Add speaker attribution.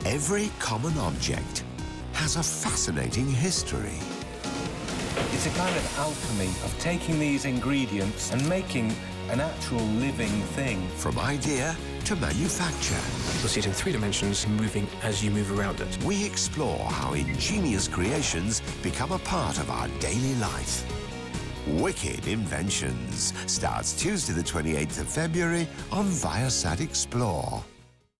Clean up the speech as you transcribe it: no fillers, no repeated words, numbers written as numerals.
Speaker 1: Every common object has a fascinating history.
Speaker 2: It's a kind of alchemy of taking these ingredients and making an actual living thing.
Speaker 1: From idea to manufacture.
Speaker 3: You'll see it in 3 dimensions, moving as you move around it.
Speaker 1: We explore how ingenious creations become a part of our daily life. Wicked Inventions starts Tuesday the 28th of February on Viasat Explore.